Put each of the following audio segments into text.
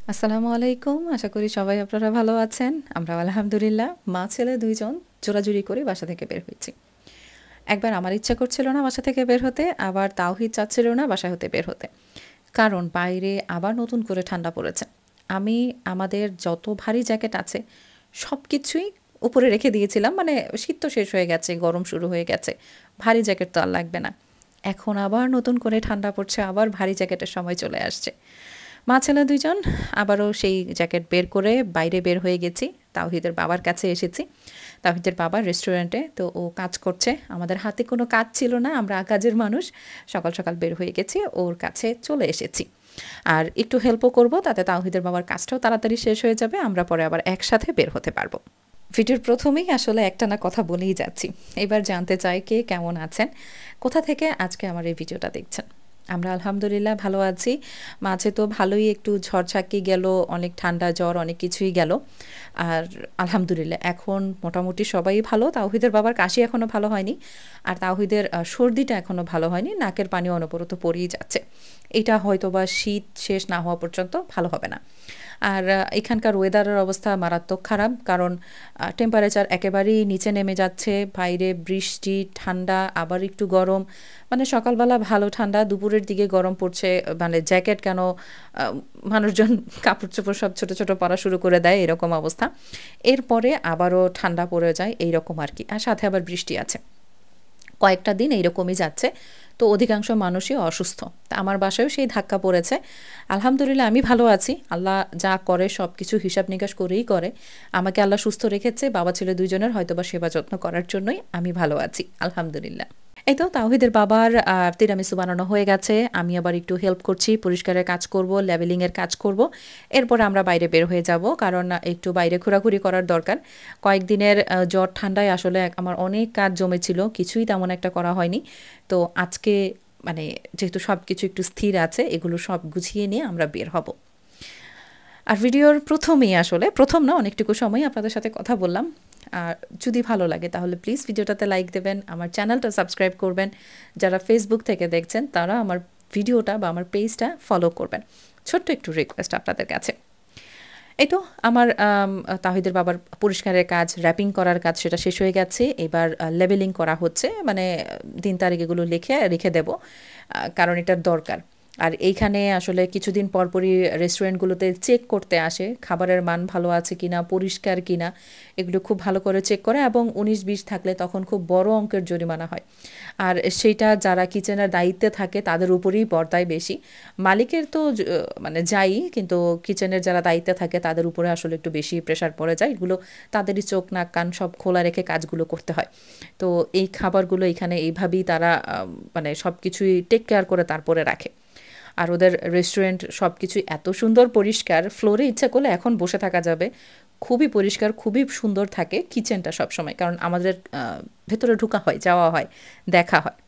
আসসালামু আলাইকুম। আশা করি সবাই আপনারা ভালো আছেন। আমরাও আলহামদুলিল্লাহ মা ছেলে ২ জন জোরাজুরি করে বাসা থেকে বের হয়েছি। একবার আমার ইচ্ছা করছিল না বাসা থেকে বের হতে, আবার তাওহিদ চাচ্ছিল না বাসা হতে বের হতে। কারণ বাইরে আবার নতুন করে ঠান্ডা পড়েছে। আমি আমাদের যত ভারী জ্যাকেট আছে সবকিছুই উপরে রেখে দিয়েছিলাম। মানে শীত তো শেষ হয়ে গেছে, গরম শুরু হয়ে গেছে। ভারী জ্যাকেট তো আর লাগবে না। এখন আবার নতুন করে ঠান্ডা পড়ছে, আবার ভারী জ্যাকেটের সময় চলে আসছে। মা ছেলে ২ জন আবারও সেই জ্যাকেট বের করে বাইরে বের হয়ে গেছি। তাওহিদের বাবার কাছে এসেছি। তাওহিদের বাবা রেস্টুরেন্টে, তো ও কাজ করছে। আমাদের হাতে কোনো কাজ ছিল না, আমরা কাজের মানুষ। সকাল সকাল বের হয়ে গেছি, ওর কাছে চলে এসেছি। আর একটু হেল্পও করব, তাতে তাওহিদের বাবার কাজটাও তাড়াতাড়ি শেষ হয়ে যাবে, আমরা পরে আবার একসাথে বের হতে পারবো। ভিডিওর প্রথমেই আসলে একটানা কথা বলেই যাচ্ছি। এবার জানতে চাই কে কেমন আছেন, কোথা থেকে আজকে আমার এই ভিডিওটা দেখছেন। আমরা আলহামদুলিল্লাহ ভালো আছি। মাঝে তো ভালোই একটু ঝড়-ঝাঁকি গেল, অনেক ঠান্ডা জ্বর অনেক কিছুই গেল। আর আলহামদুলিল্লাহ এখন মোটামুটি সবাই ভালো। তাওহিদের বাবার কাশি এখনো ভালো হয়নি। আর তাওহিদের সর্দিটা এখনো ভালো হয়নি। নাকের পানি অনবরত পড়েই যাচ্ছে। এটা হয়তোবা শীত শেষ না হওয়া পর্যন্ত ভালো হবে না। আর এখানকার ওয়েদারের অবস্থা মারাত্মক খারাপ, কারণ টেম্পারেচার একেবারেই নিচে নেমে যাচ্ছে। বাইরে বৃষ্টি, ঠান্ডা, আবার একটু গরম। মানে সকালবেলা ভালো ঠান্ডা, দুপুরের দিকে গরম পড়ছে। মানে জ্যাকেট কেন মানুষজন কাপড়-চোপড় সব ছোট, ছোট পরা শুরু করে দেয়, এরকম অবস্থা। এরপরে আবারও ঠান্ডা পড়ে যায়, এইরকম আর কি। আর সাথে আবার বৃষ্টি আছে। কয়েকটা দিন এইরকমই যাচ্ছে। তো অধিকাংশ মানুষই অসুস্থ। তা আমার বাসায়ও সেই ধাক্কা পড়েছে। আলহামদুলিল্লাহ আমি ভালো আছি। আল্লাহ যা করে সব কিছু হিসাব নিকাশ করেই করে। আমাকে আল্লাহ সুস্থ রেখেছে। বাবা ছেলে ২ জনের হয়তোবা সেবা যত্ন করার জন্যই আমি ভালো আছি। আলহামদুলিল্লাহ। এই তো তাওহিদের বাবার তিরামিসু বানানো হয়ে গেছে। আমি আবার একটু হেল্প করছি। পরিষ্কারের কাজ করব, লেভেলিং এর কাজ করব। এরপরে আমরা বাইরে বের হয়ে যাব। কারণ একটু বাইরে ঘোরাঘুরি করার দরকার। কয়েকদিনের জ্বর ঠান্ডায় আসলে আমার অনেক কাজ জমেছিল। কিছুই তেমন একটা করা হয়নি। তো আজকে মানে যেহেতু সবকিছু একটু স্থির আছে, এগুলো সব গুছিয়ে নিয়ে আমরা বের হব। আর ভিডিওর প্রথমেই আসলে প্রথম না, অনেকটুকু সময় আপনাদের সাথে কথা বললাম। আর যদি ভালো লাগে তাহলে প্লিজ ভিডিওটাতে লাইক দেবেন, আমার চ্যানেলটা সাবস্ক্রাইব করবেন। যারা ফেসবুক থেকে দেখছেন তারা আমার ভিডিওটা বা আমার পেজটা ফলো করবেন। ছোট্ট একটু রিকোয়েস্ট আপনাদের কাছে। এই তো আমার তাহিদের বাবার পরিষ্কারের কাজ, র্যাপিং করার কাজ সেটা শেষ হয়ে গেছে। এবার লেবেলিং করা হচ্ছে। মানে দিন তারিখ এগুলো লিখে রেখে দেব। কারণ এটার দরকার। আর এইখানে আসলে কিছুদিন পরপরই রেস্টুরেন্টগুলোতে চেক করতে আসে খাবারের মান ভালো আছে কিনা, পরিষ্কার কিনা। এগুলো খুব ভালো করে চেক করে, এবং ১৯-২০ থাকলে তখন খুব বড় অঙ্কের জরিমানা হয়। আর সেইটা যারা কিচেনের দায়িত্বে থাকে তাদের উপরেই বর্তায় বেশি। মালিকের তো মানে যায়ই, কিন্তু কিচেনের যারা দায়িত্বে থাকে তাদের উপরে আসলে একটু বেশি প্রেশার পড়ে যায়। এগুলো তাদেরই চোখ নাক কান সব খোলা রেখে কাজগুলো করতে হয়। তো এই খাবারগুলো এখানে এইভাবেই তারা মানে সব কিছুই টেক কেয়ার করে তারপরে রাখে। আর ওদের রেস্টুরেন্ট সব কিছুই এত সুন্দর পরিষ্কার, ফ্লোরে ইচ্ছা করলে এখন বসে থাকা যাবে। খুবই পরিষ্কার, খুবই সুন্দর থাকে কিচেনটা সবসময়, কারণ আমাদের ভেতরে ঢোকা হয়, যাওয়া হয়, দেখা হয়।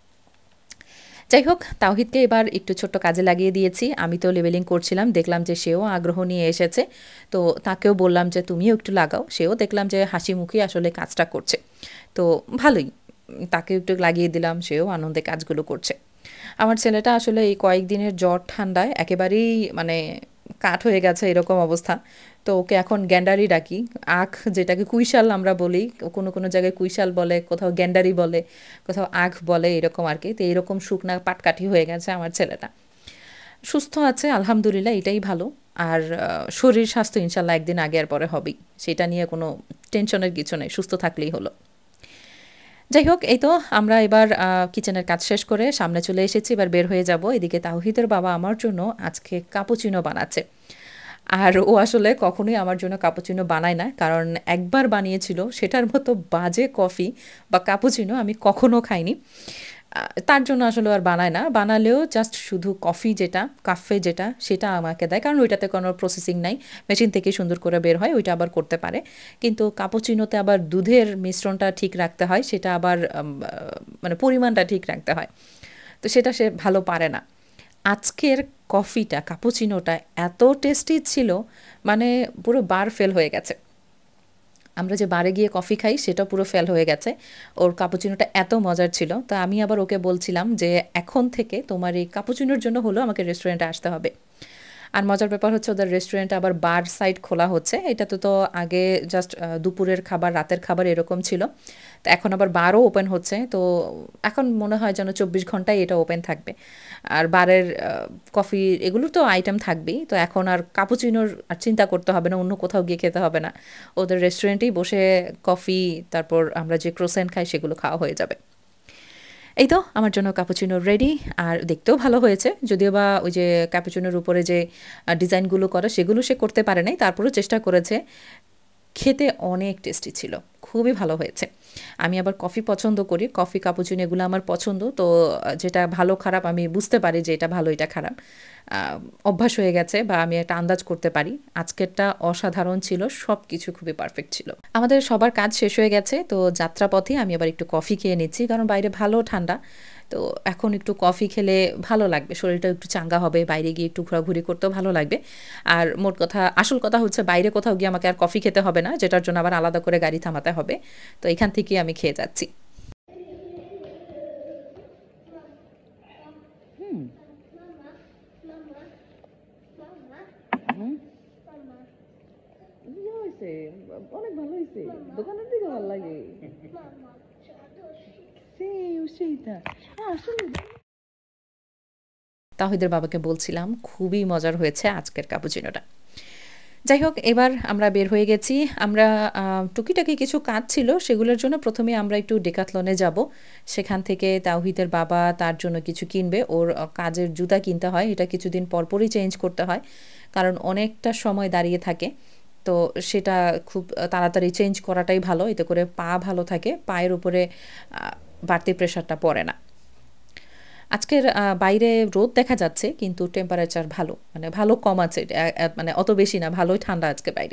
যাই হোক, তাওহিদকে এবার একটু ছোট্ট কাজে লাগিয়ে দিয়েছি। আমি তো লেবেলিং করছিলাম, দেখলাম যে সেও আগ্রহ নিয়ে এসেছে। তো তাকেও বললাম যে তুমিও একটু লাগাও। সেও দেখলাম যে হাসি মুখে আসলে কাজটা করছে। তো ভালোই, তাকে একটু লাগিয়ে দিলাম, সেও আনন্দে কাজগুলো করছে। আমার ছেলেটা আসলে এই কয়েকদিনের জ্বর ঠান্ডায় একেবারেই মানে কাঠ হয়ে গেছে, এরকম অবস্থা। তো ওকে এখন গ্যান্ডারি ডাকি। আখ যেটাকে কুইশাল আমরা বলি, কোনো কোনো জায়গায় কুইশাল বলে, কোথাও গ্যান্ডারি বলে, কোথাও আখ বলে, এরকম আর কি। তো এরকম শুকনা পাটকাঠি হয়ে গেছে আমার ছেলেটা। সুস্থ আছে আলহামদুলিল্লাহ, এটাই ভালো। আর শরীর স্বাস্থ্য ইনশাল্লাহ একদিন আগে আর পরে হবেই। সেটা নিয়ে কোনো টেনশনের কিছু নেই, সুস্থ থাকলেই হলো। যাই হোক, এই তো আমরা এবার কিচেনের কাজ শেষ করে সামনে চলে এসেছি। এবার বের হয়ে যাব। এদিকে তাওহিদের বাবা আমার জন্য আজকে কাপুচিনো বানাচ্ছে। আর ও আসলে কখনোই আমার জন্য কাপুচিনো বানায় না, কারণ একবার বানিয়েছিল, সেটার মতো বাজে কফি বা কাপুচিনো আমি কখনো খাইনি। তার জন্য আসলে আর বানায় না। বানালেও জাস্ট শুধু কফি যেটা, কাফে যেটা, সেটা আমাকে দেয়, কারণ ওইটাতে কোনো প্রসেসিং নাই। মেশিন থেকেই সুন্দর করে বের হয়, ওইটা আবার করতে পারে। কিন্তু কাপুচিনোতে আবার দুধের মিশ্রণটা ঠিক রাখতে হয়, সেটা আবার মানে পরিমাণটা ঠিক রাখতে হয়। তো সেটা সে ভালো পারে না। আজকের কফিটা, কাপুচিনোটা এত টেস্টি ছিল, মানে পুরো বার ফেল হয়ে গেছে। আমরা যে বারে গিয়ে কফি খাই সেটা পুরো ফেল হয়ে গেছে। ওর কাপুচিনোটা এত মজার ছিল। তো আমি আবার ওকে বলছিলাম যে এখন থেকে তোমার এই কাপুচিনোর জন্য হলেও আমাকে রেস্টুরেন্টে আসতে হবে। আর মজার ব্যাপার হচ্ছে ওদের রেস্টুরেন্টে আবার বার সাইড খোলা হচ্ছে। এটা তো আগে জাস্ট দুপুরের খাবার, রাতের খাবার এরকম ছিল। তো এখন আবার বারও ওপেন হচ্ছে। তো এখন মনে হয় যেন 24 ঘন্টাই এটা ওপেন থাকবে। আর বারের কফি এগুলোর তো আইটেম থাকবেই। তো এখন আর কাপুচিনোর আর চিন্তা করতে হবে না, অন্য কোথাও গিয়ে খেতে হবে না। ওদের রেস্টুরেন্টেই বসে কফি, তারপর আমরা যে ক্রোসেন্ট খাই সেগুলো খাওয়া হয়ে যাবে। এই তো আমার জন্য ক্যাপুচিনো রেডি। আর দেখতেও ভালো হয়েছে, যদিও বা ওই যে ক্যাপুচিনোর উপরে যে ডিজাইনগুলো করে সেগুলো সে করতে পারে নাই, তারপরেও চেষ্টা করেছে। খেতে অনেক টেস্টি ছিল, খুবই ভালো হয়েছে। আমি আবার কফি পছন্দ করি, কফি কাপুচিনো এগুলো আমার পছন্দ। তো যেটা ভালো খারাপ আমি বুঝতে পারি যে এটা ভালো এটা খারাপ, অভ্যাস হয়ে গেছে বা আমি একটা আন্দাজ করতে পারি। আজকেরটা অসাধারণ ছিল, সব কিছু খুবই পারফেক্ট ছিল। আমাদের সবার কাজ শেষ হয়ে গেছে, তো যাত্রাপথে আমি আবার একটু কফি খেয়ে নিচ্ছি, কারণ বাইরে ভালো ঠান্ডা। তো এখন একটু কফি খেলে ভালো লাগবে, শরীরটা একটু চাঙ্গা হবে, বাইরে গিয়ে একটু ঘোরাঘুরি করতেও ভালো লাগবে। আর মোট কথা, আসল কথা হচ্ছে বাইরে কোথাও গিয়ে আমাকে আর কফি খেতে হবে না, যেটার জন্য আবার আলাদা করে গাড়ি থামাতে হবে। তো এখান থেকেই আমি খেয়ে যাচ্ছি। অনেক ভালো হয়েছে, দোকানের দিকে ভালো লাগে। তাহিদের বাবাকে বলছিলাম খুবই মজার হয়েছে আজকের ক্যাপুচিনোটা। যাই হোক, এবার আমরা বের হয়ে গেছি। আমরা টুকিটাকি কিছু কাজ ছিল, সেগুলোর জন্য প্রথমে আমরা একটু ডেকাথলনে যাব। সেখান থেকে তাওহিদের বাবা তার জন্য কিছু কিনবে, ওর কাজের জুতা কিনতে হয়, এটা কিছুদিন পরপরই চেঞ্জ করতে হয়, কারণ অনেকটা সময় দাঁড়িয়ে থাকে। তো সেটা খুব তাড়াতাড়ি চেঞ্জ করাটাই ভালো, এতে করে পা ভালো থাকে, পায়ের উপরে বাড়তি প্রেশারটা পড়ে না। আজকের বাইরে রোদ দেখা যাচ্ছে, কিন্তু টেম্পারেচার ভালো, মানে ভালো কম আছে, মানে অত বেশি না, ভালোই ঠান্ডা আজকে বাইরে।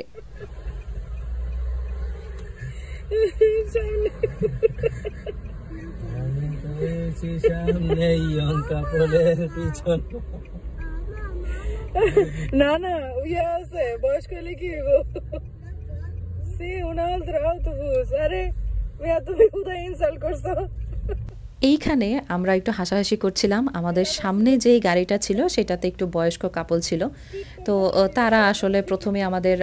না না ইয়ে আছে, বয়স্ক হলে কি হইব? সে উনাল আউতবুস, আরে মেয়া তুমি কোথায় ইনসাল্ট করছো? এইখানে আমরা একটু হাসাহাসি করছিলাম, আমাদের সামনে যেই গাড়িটা ছিল সেটাতে একটু বয়স্ক কাপল ছিল। তো তারা আসলে প্রথমে আমাদের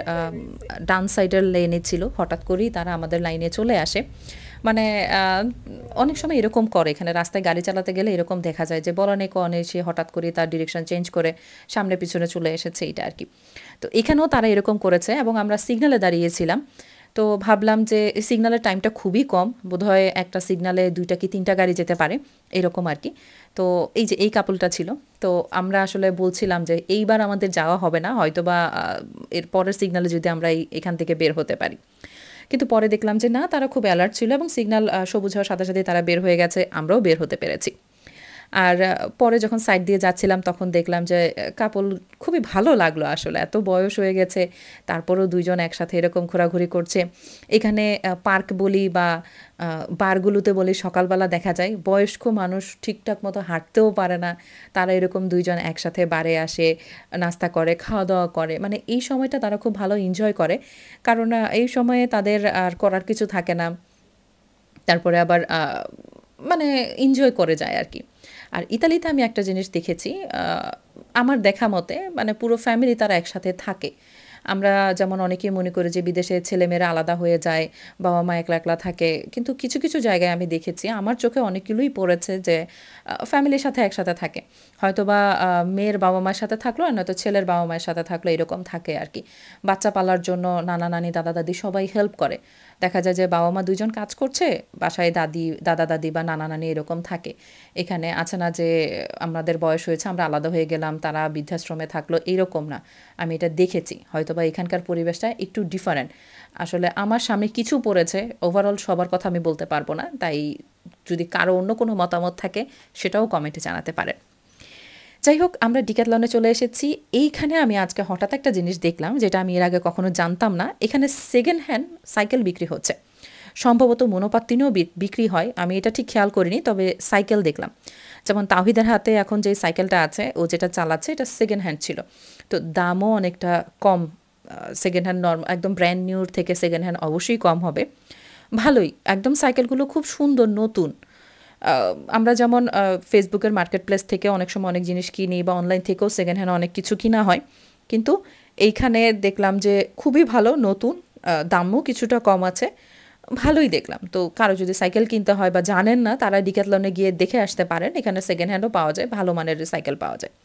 ডান সাইডের লেনে ছিল, হঠাৎ করেই তারা আমাদের লাইনে চলে আসে। মানে অনেক সময় এরকম করে, এখানে রাস্তায় গাড়ি চালাতে গেলে এরকম দেখা যায় যে বলানে কনে সে হঠাৎ করে তার ডিরেকশন চেঞ্জ করে সামনে পিছনে চলে এসেছে, এটা আর কি। তো এখানেও তারা এরকম করেছে, এবং আমরা সিগন্যালে দাঁড়িয়েছিলাম। তো ভাবলাম যে সিগন্যালের টাইমটা খুবই কম, বোধহয় একটা সিগন্যালে 2টা কি 3টা গাড়ি যেতে পারে, এরকম আর কি। তো এই যে এই কাপলটা ছিল, তো আমরা আসলে বলছিলাম যে এইবার আমাদের যাওয়া হবে না, হয়তো বা এর পরের সিগন্যালে যদি আমরা এখান থেকে বের হতে পারি। কিন্তু পরে দেখলাম যে না, তারা খুব অ্যালার্ট ছিল, এবং সিগন্যাল সবুজ হওয়ার সাথে সাথে তারা বের হয়ে গেছে, আমরাও বের হতে পেরেছি। আর পরে যখন সাইড দিয়ে যাচ্ছিলাম তখন দেখলাম যে কাপল খুবই ভালো লাগলো, আসলে এত বয়স হয়ে গেছে তারপরেও দুইজন একসাথে এরকম ঘোরাঘুরি করছে। এখানে পার্ক বলি বা বারগুলোতে বলি সকালবেলা দেখা যায় বয়স্ক মানুষ ঠিকঠাক মতো হাঁটতেও পারে না, তারা এরকম দুইজন একসাথে বারে আসে, নাস্তা করে, খাওয়া দাওয়া করে, মানে এই সময়টা তারা খুব ভালো এনজয় করে, কারণ এই সময়ে তাদের আর করার কিছু থাকে না। তারপরে আবার মানে এনজয় করে যায় আর কি। আর ইতালিতে আমি একটা জিনিস দেখেছি, আমার দেখা মতে মানে পুরো ফ্যামিলি তারা একসাথে থাকে। আমরা যেমন অনেকেই মনে করি যে বিদেশে ছেলেমেয়েরা আলাদা হয়ে যায়, বাবা মা একলা একলা থাকে, কিন্তু কিছু কিছু জায়গায় আমি দেখেছি, আমার চোখে অনেকগুলোই পড়েছে যে ফ্যামিলির সাথে একসাথে থাকে। হয়তো বা মেয়ের বাবা মায়ের সাথে থাকলো, আর নয়তো ছেলের বাবা মায়ের সাথে থাকলো, এরকম থাকে আর কি। বাচ্চা পালার জন্য নানা নানি দাদা দাদি সবাই হেল্প করে। দেখা যায় যে বাবা মা দুইজন কাজ করছে, বাসায় দাদা দাদি বা নানা নানি এরকম থাকে। এখানে আছে না যে আমাদের বয়স হয়েছে আমরা আলাদা হয়ে গেলাম, তারা বৃদ্ধাশ্রমে থাকলো, এরকম না। আমি এটা দেখেছি, হয়তো বা এখানকার পরিবেশটা একটু ডিফারেন্ট। আসলে আমার সামনে কিছু পড়েছে, ওভারঅল সবার কথা আমি বলতে পারবো না, তাই যদি কারো অন্য কোনো মতামত থাকে সেটাও কমেন্টে জানাতে পারেন। যাই হোক, আমরা ডিক্যাথলনে চলে এসেছি। এইখানে আমি আজকে হঠাৎ একটা জিনিস দেখলাম, যেটা আমি এর আগে কখনো জানতাম না। এখানে সেকেন্ড হ্যান্ড সাইকেল বিক্রি হচ্ছে, সম্ভবত মনোপাত্তিনেও বিক্রি হয়, আমি এটা ঠিক খেয়াল করিনি, তবে সাইকেল দেখলাম। যেমন তাওহিদের হাতে এখন যে সাইকেলটা আছে, ও যেটা চালাচ্ছে এটা সেকেন্ড হ্যান্ড ছিল, তো দামও অনেকটা কম। সেকেন্ড হ্যান্ড একদম ব্র্যান্ড নিউর থেকে সেকেন্ড হ্যান্ড অবশ্যই কম হবে। ভালোই, একদম সাইকেলগুলো খুব সুন্দর, নতুন। আমরা যেমন ফেসবুকের মার্কেট প্লেস থেকে অনেক সময় অনেক জিনিস কিনি, বা অনলাইন থেকেও সেকেন্ড হ্যান্ড অনেক কিছু কিনা হয়, কিন্তু এইখানে দেখলাম যে খুবই ভালো, নতুন, দামও কিছুটা কম আছে, ভালোই দেখলাম। তো কারো যদি সাইকেল কিনতে হয় বা জানেন না, তারা ডিক্যাথলনে গিয়ে দেখে আসতে পারেন, এখানে সেকেন্ড হ্যান্ডও পাওয়া যায়, ভালো মানের সাইকেল পাওয়া যায়।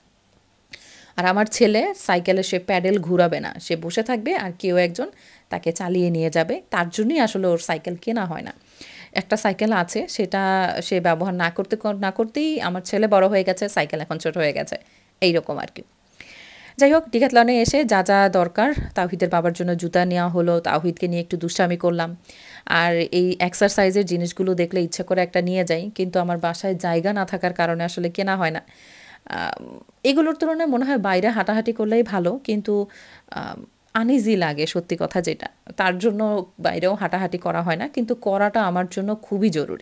আর আমার ছেলে সাইকেলে সে প্যাডেল ঘুরাবে না, সে বসে থাকবে আর কেউ একজন তাকে চালিয়ে নিয়ে যাবে, তার জন্যই আসলে ওর সাইকেল কেনা হয় না। একটা সাইকেল আছে, সেটা সে ব্যবহার না করতেই আমার ছেলে বড় হয়ে গেছে, সাইকেল এখন ছোট হয়ে গেছে, এইরকম আর কি। যাই হোক, ডিক্যাথলনে এসে যা যা দরকার, তাওহিদের বাবার জন্য জুতা নেওয়া হলো, তাওহিদকে নিয়ে একটু দুষ্টামি করলাম। আর এই এক্সারসাইজের জিনিসগুলো দেখলে ইচ্ছে করে একটা নিয়ে যাই, কিন্তু আমার বাসায় জায়গা না থাকার কারণে আসলে কেনা হয় না। এগুলোর তুলনায় মনে হয় বাইরে হাঁটাহাঁটি করলেই ভালো, কিন্তু আনইজি লাগে সত্যি কথা যেটা, তার জন্য বাইরেও হাঁটাহাঁটি করা হয় না, কিন্তু করাটা আমার জন্য খুবই জরুরি।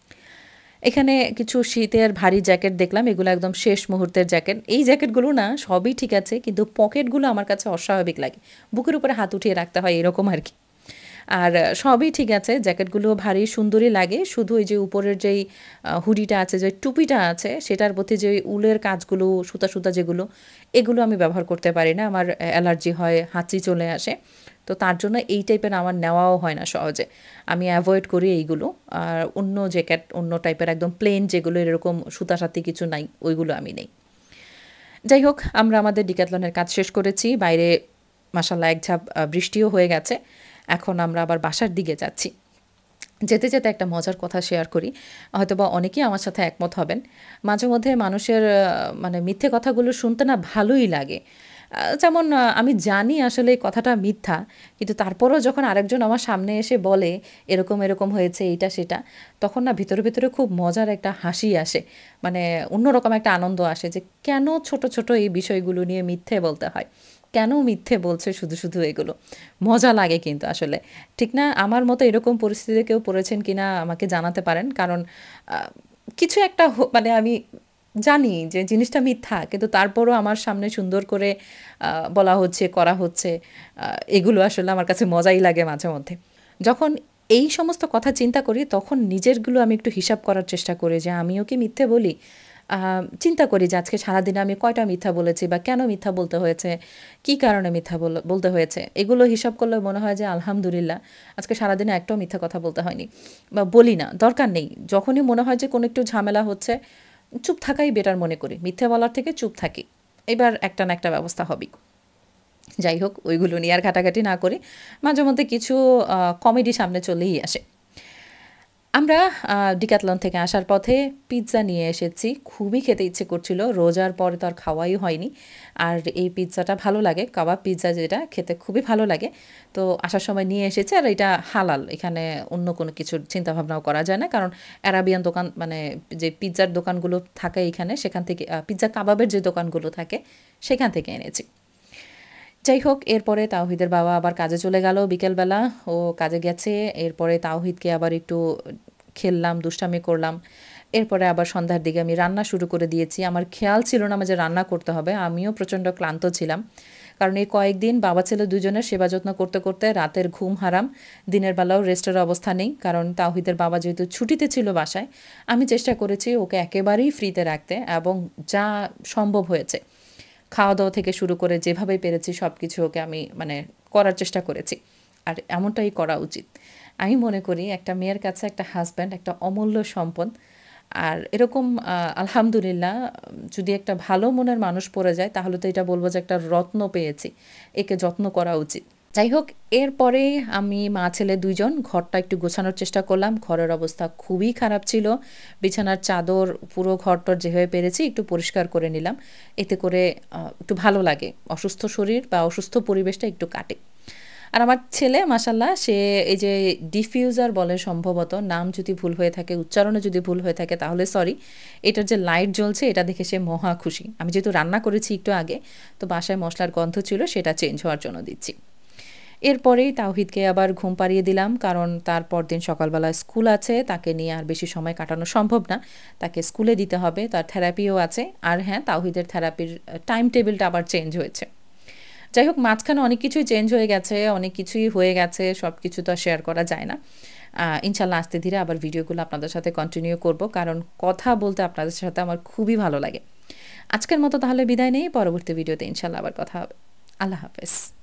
এখানে কিছু শীতের ভারী জ্যাকেট দেখলাম, এগুলো একদম শেষ মুহূর্তের জ্যাকেট। এই জ্যাকেটগুলো না সবই ঠিক আছে, কিন্তু পকেটগুলো আমার কাছে অস্বাভাবিক লাগে, বুকের উপরে হাত উঠিয়ে রাখতে হয় এরকম আর কি। আর সবই ঠিক আছে, জ্যাকেটগুলো ভারী সুন্দরই লাগে, শুধু ওই যে উপরের যেই হুডিটা আছে, যে টুপিটা আছে, সেটার প্রতি যে উলের কাজগুলো, সুতা সুতা যেগুলো, এগুলো আমি ব্যবহার করতে পারি না, আমার অ্যালার্জি হয়, হাঁচি চলে আসে। তো তার জন্য এই টাইপের আমার নেওয়াও হয় না সহজে, আমি অ্যাভয়েড করি এইগুলো। আর অন্য জ্যাকেট, অন্য টাইপের একদম প্লেন যেগুলো এরকম সুতা সাথে কিছু নাই, ওইগুলো আমি নেই। যাই হোক, আমরা আমাদের ডিক্যাথলনের কাজ শেষ করেছি, বাইরে মাশাল্লাহ এক ঝাপ বৃষ্টিও হয়ে গেছে। এখন আমরা আবার বাসার দিকে যাচ্ছি। যেতে যেতে একটা মজার কথা শেয়ার করি, হয়তোবা অনেকেই আমার সাথে একমত হবেন। মাঝে মধ্যে মানুষের মানে মিথ্যে কথাগুলো শুনতে না ভালোই লাগে। যেমন আমি জানি আসলে এই কথাটা মিথ্যা, কিন্তু তারপরেও যখন আরেকজন আমার সামনে এসে বলে এরকম এরকম হয়েছে এইটা সেটা, তখন না ভিতরে ভিতরে খুব মজার একটা হাসি আসে, মানে অন্যরকম একটা আনন্দ আসে যে কেন ছোট ছোট এই বিষয়গুলো নিয়ে মিথ্যে বলতে হয়, কেন মিথ্যে বলছে শুধু শুধু এগুলো। মজা লাগে কিন্তু আসলে, ঠিক না? আমার মতো এরকম পরিস্থিতিতে কেউ পড়েছেন কিনা আমাকে জানাতে পারেন, কারণ কিছু একটা মানে আমি জানি যে জিনিসটা মিথ্যা, কিন্তু তারপরও আমার সামনে সুন্দর করে বলা হচ্ছে, করা হচ্ছে, এগুলো আসলে আমার কাছে মজাই লাগে মাঝে মধ্যে। যখন এই সমস্ত কথা চিন্তা করি, তখন নিজেরগুলো আমি একটু হিসাব করার চেষ্টা করি যে আমিও কি মিথ্যে বলি। চিন্তা করি যে আজকে সারাদিনে আমি কয়টা মিথ্যা বলেছি, বা কেন মিথ্যা বলতে হয়েছে, কী কারণে মিথ্যা বলতে হয়েছে। এগুলো হিসাব করলে মনে হয় যে আলহামদুলিল্লাহ, আজকে সারাদিনে একটাও মিথ্যা কথা বলতে হয়নি, বা বলি না, দরকার নেই। যখনই মনে হয় যে কোনো একটু ঝামেলা হচ্ছে, চুপ থাকাই বেটার মনে করি, মিথ্যে বলার থেকে চুপ থাকি, এবার একটা না একটা ব্যবস্থা হবেই। যাই হোক, ওইগুলো নিয়ে আর ঘাটাঘাটি না করি, মাঝে মধ্যে কিছু কমেডি সামনে চলেই আসে। আমরা ডিক্যাথলন থেকে আসার পথে পিৎজা নিয়ে এসেছি, খুবই খেতে ইচ্ছে করছিল, রোজার পরে তো আর খাওয়াই হয়নি। আর এই পিৎজাটা ভালো লাগে, কাবাব পিৎজা যেটা, খেতে খুবই ভালো লাগে। তো আসার সময় নিয়ে এসেছি, আর এটা হালাল, এখানে অন্য কোনো কিছুর চিন্তাভাবনাও করা যায় না, কারণ অ্যারাবিয়ান দোকান, মানে যে পিৎজার দোকানগুলো থাকে এখানে, সেখান থেকে পিৎজা কাবাবের যে দোকানগুলো থাকে সেখান থেকে এনেছি। যাই হোক, এরপরে তাওহিদের বাবা আবার কাজে চলে গেল বিকেলবেলা, ও কাজে গেছে। এরপরে তাওহিদকে আবার একটু খেললাম, দুষ্টামি করলাম। এরপরে আবার সন্ধ্যার দিকে আমি রান্না শুরু করে দিয়েছি। আমার খেয়াল ছিল না যে রান্না করতে হবে, আমিও প্রচণ্ড ক্লান্ত ছিলাম, কারণ এই কয়েকদিন বাবা ছেলে দুজনের সেবা যত্ন করতে করতে রাতের ঘুম হারাম, দিনের বেলাও রেস্টের অবস্থা নেই, কারণ তাওহিদের বাবা যেহেতু ছুটিতে ছিল বাসায়। আমি চেষ্টা করেছি ওকে একেবারেই ফ্রিতে রাখতে, এবং যা সম্ভব হয়েছে খাওয়া দাওয়া থেকে শুরু করে যেভাবে পেরেছি সব কিছু ওকে আমি মানে করার চেষ্টা করেছি, আর এমনটাই করা উচিত। আমি মনে করি একটা মেয়ের কাছে একটা হাজব্যান্ড একটা অমূল্য সম্পদ, আর এরকম আলহামদুলিল্লাহ, যদি একটা ভালো মনের মানুষ পড়ে যায়, তাহলে তো এটা বলবো যে একটা রত্ন পেয়েছি, একে যত্ন করা উচিত। যাই হোক, এরপরে আমি মা ছেলে দুইজন ঘরটা একটু গোছানোর চেষ্টা করলাম। ঘরের অবস্থা খুবই খারাপ ছিল, বিছানার চাদর, পুরো ঘরটর যেভাবে পেরেছি একটু পরিষ্কার করে নিলাম, এতে করে একটু ভালো লাগে, অসুস্থ শরীর বা অসুস্থ পরিবেশটা একটু কাটে। আর আমার ছেলে মাশাল্লাহ, সে এই যে ডিফিউজার বলে সম্ভবত, নাম যদি ভুল হয়ে থাকে, উচ্চারণে যদি ভুল হয়ে থাকে তাহলে সরি, এটার যে লাইট জ্বলছে এটা দেখে সে মহা খুশি। আমি যেহেতু রান্না করেছি একটু আগে, তো বাসায় মশলার গন্ধ ছিল, সেটা চেঞ্জ হওয়ার জন্য দিচ্ছি। এরপরেই তাওহিদকে আবার ঘুম পাড়িয়ে দিলাম, কারণ তার পরদিন সকালবেলা স্কুল আছে, তাকে নিয়ে আর বেশি সময় কাটানো সম্ভব না, তাকে স্কুলে দিতে হবে, তার থেরাপিও আছে। আর হ্যাঁ, তাওহিদের থেরাপির টাইম টেবিলটা আবার চেঞ্জ হয়েছে। যাই হোক, মাঝখানে অনেক কিছুই চেঞ্জ হয়ে গেছে, অনেক কিছুই হয়ে গেছে, সব কিছু তো শেয়ার করা যায় না। ইনশাল্লাহ আস্তে ধীরে আবার ভিডিওগুলো আপনাদের সাথে কন্টিনিউ করব, কারণ কথা বলতে আপনাদের সাথে আমার খুবই ভালো লাগে। আজকের মতো তাহলে বিদায় নেই, পরবর্তী ভিডিওতে ইনশাল্লাহ আবার কথা হবে। আল্লাহ হাফেজ।